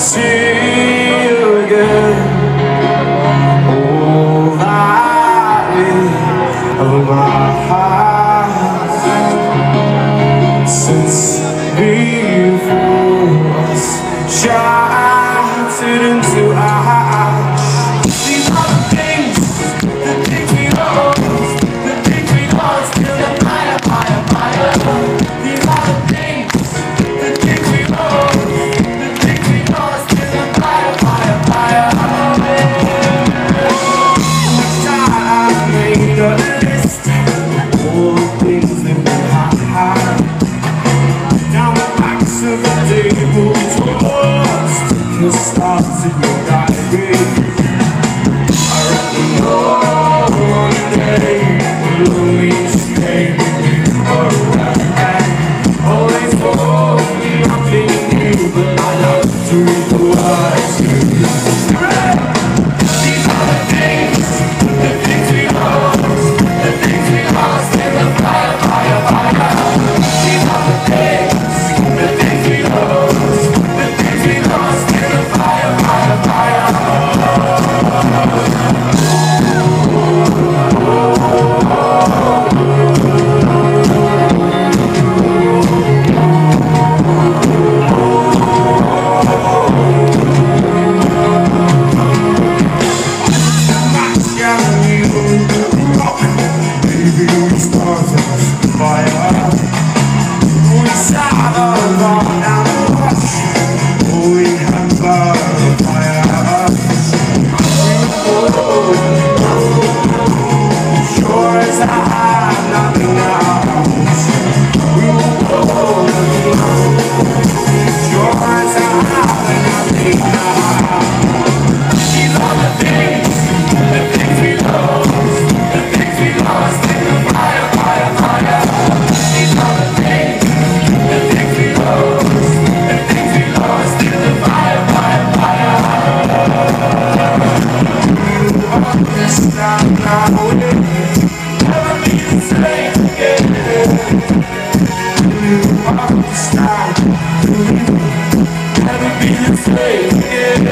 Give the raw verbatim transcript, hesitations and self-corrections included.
see you again. Oh, valley of my heart, since before us shattered into ash. These are the things, the things we lost, the things we lost till the fire, fire, fire. These are the things, the things we lost, the things we lost till the fire, fire, fire. Next time I made a list of all the things that we had. Down the backs of the tables were lost, the stars in your diary. I reckon one day we'll meet again. Always told me nothing new, but I love to read the words you use. These are the things, the things we lost, the things we lost in the fire, fire, fire. These are the things, the things we lost, the things we lost in the fire, fire, fire. Never be the same again.